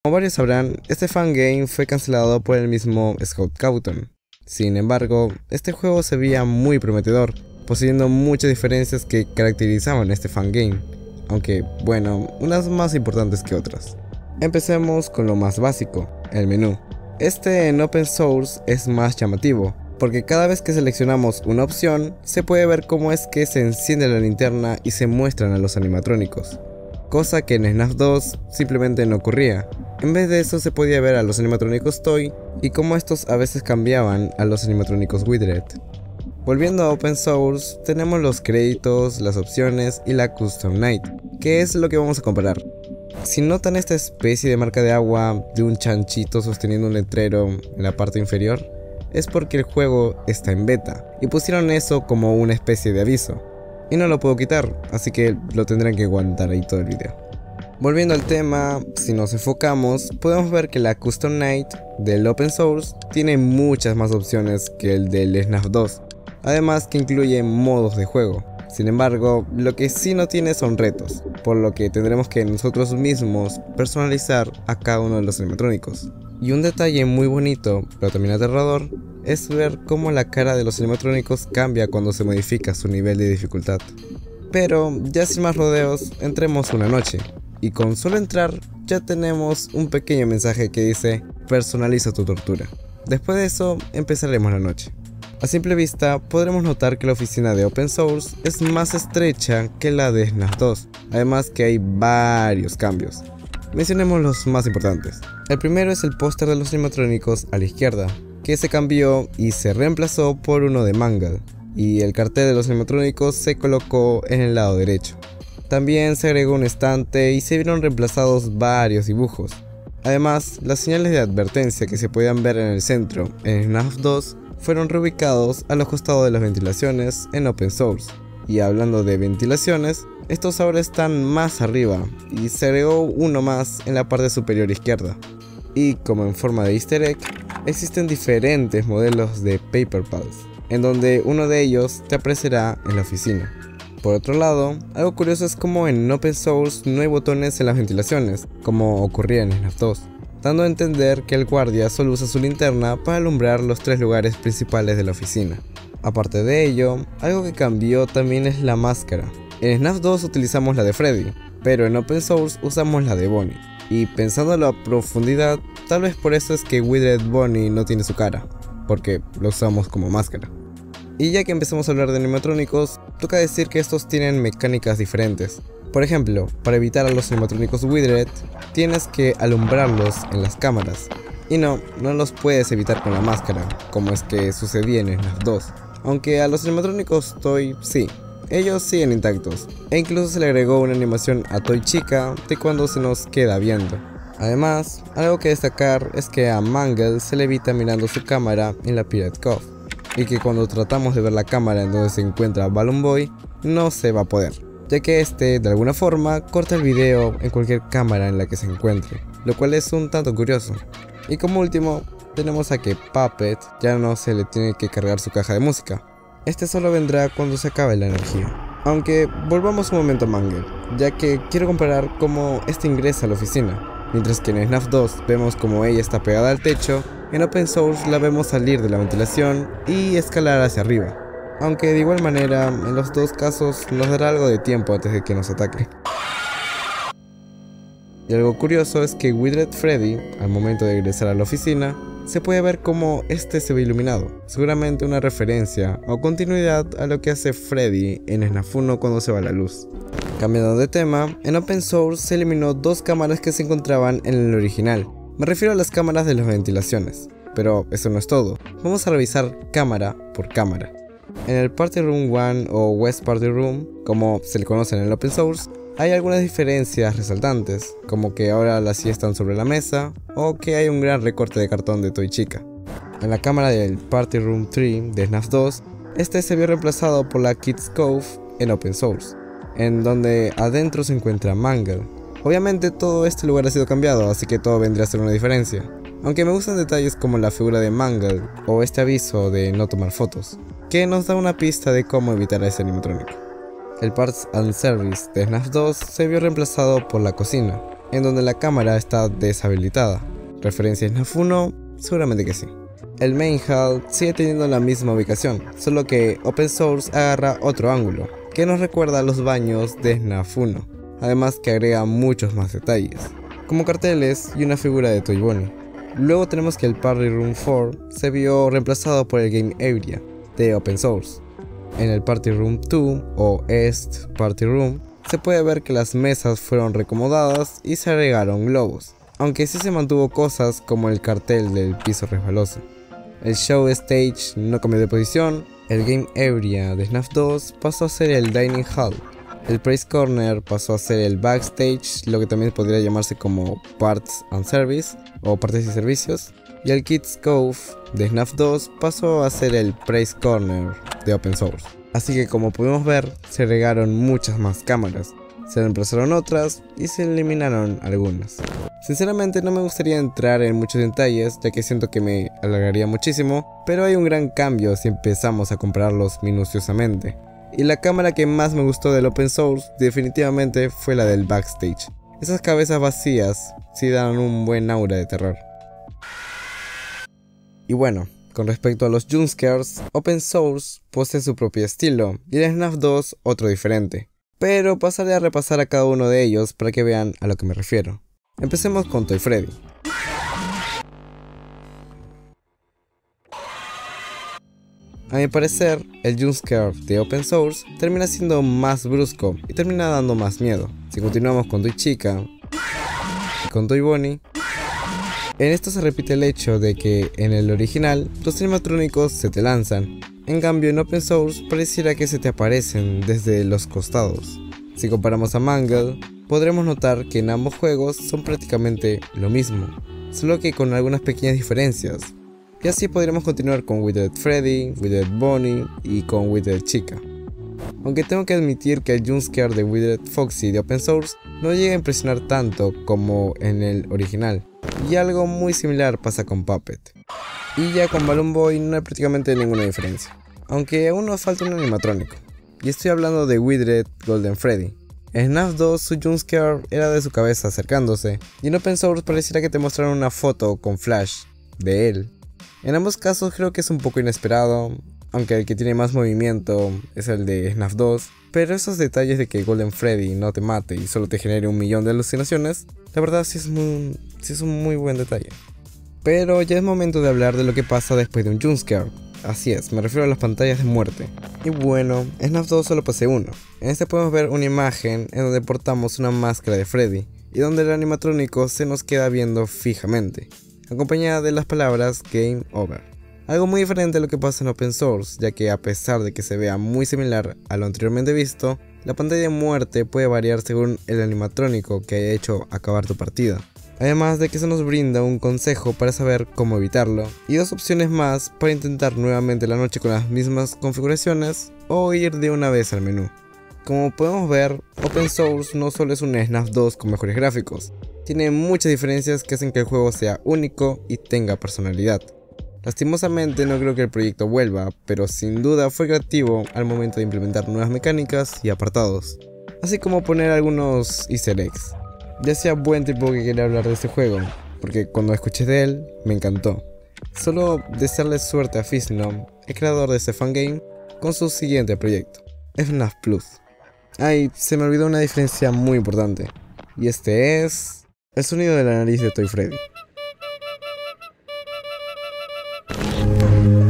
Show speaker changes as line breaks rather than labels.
Como varios sabrán, este fangame fue cancelado por el mismo Scott Cawthon. Sin embargo, este juego se veía muy prometedor, poseyendo muchas diferencias que caracterizaban este fangame, aunque bueno, unas más importantes que otras. Empecemos con lo más básico, el menú. Este en Open Source es más llamativo, porque cada vez que seleccionamos una opción, se puede ver cómo es que se enciende la linterna y se muestran a los animatrónicos, cosa que en FNAF 2 simplemente no ocurría. En vez de eso se podía ver a los animatrónicos Toy y cómo estos a veces cambiaban a los animatrónicos Withered. Volviendo a Open Source, tenemos los créditos, las opciones y la Custom Night, que es lo que vamos a comparar. Si notan esta especie de marca de agua de un chanchito sosteniendo un letrero en la parte inferior, es porque el juego está en beta y pusieron eso como una especie de aviso. Y no lo puedo quitar, así que lo tendrán que aguantar ahí todo el video. Volviendo al tema, si nos enfocamos, podemos ver que la Custom Night del Open Source tiene muchas más opciones que el del FNAF 2, además que incluye modos de juego. Sin embargo, lo que sí no tiene son retos, por lo que tendremos que nosotros mismos personalizar a cada uno de los animatrónicos. Y un detalle muy bonito, pero también aterrador, es ver cómo la cara de los animatrónicos cambia cuando se modifica su nivel de dificultad. Pero ya sin más rodeos, entremos una noche, y con solo entrar ya tenemos un pequeño mensaje que dice personaliza tu tortura. Después de eso empezaremos la noche. A simple vista podremos notar que la oficina de Open Source es más estrecha que la de FNAF 2, además que hay varios cambios. Mencionemos los más importantes. El primero es el póster de los animatrónicos a la izquierda, que se cambió y se reemplazó por uno de Mangle, y el cartel de los animatrónicos se colocó en el lado derecho. También se agregó un estante y se vieron reemplazados varios dibujos. Además, las señales de advertencia que se podían ver en el centro en FNAF 2 fueron reubicados a los costados de las ventilaciones en Open Source. Y hablando de ventilaciones, estos ahora están más arriba y se agregó uno más en la parte superior izquierda. Y como en forma de easter egg, existen diferentes modelos de Paper Pals, en donde uno de ellos te aparecerá en la oficina. Por otro lado, algo curioso es como en Open Source no hay botones en las ventilaciones, como ocurría en FNAF 2, dando a entender que el guardia solo usa su linterna para alumbrar los 3 lugares principales de la oficina. Aparte de ello, algo que cambió también es la máscara. En FNAF 2 utilizamos la de Freddy, pero en Open Source usamos la de Bonnie. Y pensándolo a profundidad, tal vez por eso es que Withered Bonnie no tiene su cara, porque lo usamos como máscara. Y ya que empezamos a hablar de animatrónicos, toca decir que estos tienen mecánicas diferentes. Por ejemplo, para evitar a los animatrónicos Withered, tienes que alumbrarlos en las cámaras. Y no los puedes evitar con la máscara, como es que sucedía en FNAF 2. Aunque a los animatrónicos Toy sí, ellos siguen intactos. E incluso se le agregó una animación a Toy Chica de cuando se nos queda viendo. Además, algo que destacar es que a Mangle se le evita mirando su cámara en la Pirate Cove, y que cuando tratamos de ver la cámara en donde se encuentra Balloon Boy, no se va a poder, ya que este de alguna forma corta el video en cualquier cámara en la que se encuentre, lo cual es un tanto curioso. Y como último, tenemos a que Puppet ya no se le tiene que cargar su caja de música, este solo vendrá cuando se acabe la energía. Aunque volvamos un momento a Mangle, ya que quiero comparar cómo este ingresa a la oficina. Mientras que en FNAF 2 vemos como ella está pegada al techo, en Open Source la vemos salir de la ventilación y escalar hacia arriba. Aunque de igual manera, en los dos casos nos dará algo de tiempo antes de que nos ataque. Y algo curioso es que Withered Freddy, al momento de ingresar a la oficina, se puede ver como este se ve iluminado, seguramente una referencia o continuidad a lo que hace Freddy en FNAF 1 cuando se va la luz. Cambiando de tema, en Open Source se eliminó 2 cámaras que se encontraban en el original. Me refiero a las cámaras de las ventilaciones, pero eso no es todo. Vamos a revisar cámara por cámara. En el Party Room 1 o West Party Room, como se le conoce en el Open Source, hay algunas diferencias resaltantes, como que ahora las sillas están sobre la mesa, o que hay un gran recorte de cartón de Toy Chica. En la cámara del Party Room 3 de FNAF 2, este se vio reemplazado por la Kids Cove en Open Source, en donde adentro se encuentra Mangle. Obviamente todo este lugar ha sido cambiado, así que todo vendría a ser una diferencia, aunque me gustan detalles como la figura de Mangle o este aviso de no tomar fotos, que nos da una pista de cómo evitar a ese animatrónico. El Parts and Service de FNAF 2 se vio reemplazado por la cocina, en donde la cámara está deshabilitada. ¿Referencia a FNAF 1? Seguramente que sí. El main hall sigue teniendo la misma ubicación, solo que Open Source agarra otro ángulo, que nos recuerda a los baños de FNAF 1, además que agrega muchos más detalles, como carteles y una figura de Toy Bonnie. Luego tenemos que el Party Room 4 se vio reemplazado por el Game Area de Open Source. En el Party Room 2 o East Party Room se puede ver que las mesas fueron reacomodadas y se agregaron globos, aunque sí se mantuvo cosas como el cartel del piso resbaloso. El Show Stage no cambió de posición, el Game Area de FNAF 2 pasó a ser el Dining Hall, el Praise Corner pasó a ser el Backstage, lo que también podría llamarse como Parts and Service o Partes y Servicios, y el Kids Cove de FNAF 2 pasó a ser el Praise Corner de Open Source. Así que como pudimos ver, se agregaron muchas más cámaras, se reemplazaron otras y se eliminaron algunas. Sinceramente no me gustaría entrar en muchos detalles, ya que siento que me alargaría muchísimo, pero hay un gran cambio si empezamos a compararlos minuciosamente. Y la cámara que más me gustó del Open Source definitivamente fue la del Backstage. Esas cabezas vacías sí dan un buen aura de terror. Y bueno, con respecto a los jumpscares, Open Source posee su propio estilo y el FNAF 2 otro diferente. Pero pasaré a repasar a cada uno de ellos para que vean a lo que me refiero. Empecemos con Toy Freddy. A mi parecer, el jumpscare de Open Source termina siendo más brusco y termina dando más miedo. Si continuamos con Toy Chica y con Toy Bonnie, en esto se repite el hecho de que en el original los animatrónicos se te lanzan, en cambio en Open Source pareciera que se te aparecen desde los costados. Si comparamos a Mangle, podremos notar que en ambos juegos son prácticamente lo mismo, solo que con algunas pequeñas diferencias. Y así podríamos continuar con Withered Freddy, Withered Bonnie y con Withered Chica. Aunque tengo que admitir que el jumpscare de Withered Foxy de Open Source no llega a impresionar tanto como en el original, y algo muy similar pasa con Puppet. Y ya con Balloon Boy no hay prácticamente ninguna diferencia, aunque aún nos falta un animatrónico, y estoy hablando de Withered Golden Freddy. En FNAF 2 su jumpscare era de su cabeza acercándose, y en Open Source pareciera que te mostraron una foto con flash de él. En ambos casos creo que es un poco inesperado, aunque el que tiene más movimiento es el de FNAF 2, pero esos detalles de que Golden Freddy no te mate y solo te genere 1.000.000 de alucinaciones, la verdad sí es un muy buen detalle. Pero ya es momento de hablar de lo que pasa después de un jumpscare. Así es, me refiero a las pantallas de muerte. Y bueno, en FNAF 2 solo pasé uno. En este podemos ver una imagen en donde portamos una máscara de Freddy, y donde el animatrónico se nos queda viendo fijamente, acompañada de las palabras Game Over. Algo muy diferente a lo que pasa en Open Source, ya que a pesar de que se vea muy similar a lo anteriormente visto, la pantalla de muerte puede variar según el animatrónico que haya hecho acabar tu partida. Además de que se nos brinda un consejo para saber cómo evitarlo, y dos opciones más para intentar nuevamente la noche con las mismas configuraciones o ir de una vez al menú. Como podemos ver, Open Source no solo es un FNAF 2 con mejores gráficos, tiene muchas diferencias que hacen que el juego sea único y tenga personalidad. Lastimosamente no creo que el proyecto vuelva, pero sin duda fue creativo al momento de implementar nuevas mecánicas y apartados, así como poner algunos easter eggs. Ya sea buen tipo que quería hablar de este juego, porque cuando escuché de él, me encantó. Solo desearle suerte a Physnom, el creador de este fangame, con su siguiente proyecto, FNAF Plus. Ay, se me olvidó una diferencia muy importante, y este es el sonido de la nariz de Toy Freddy.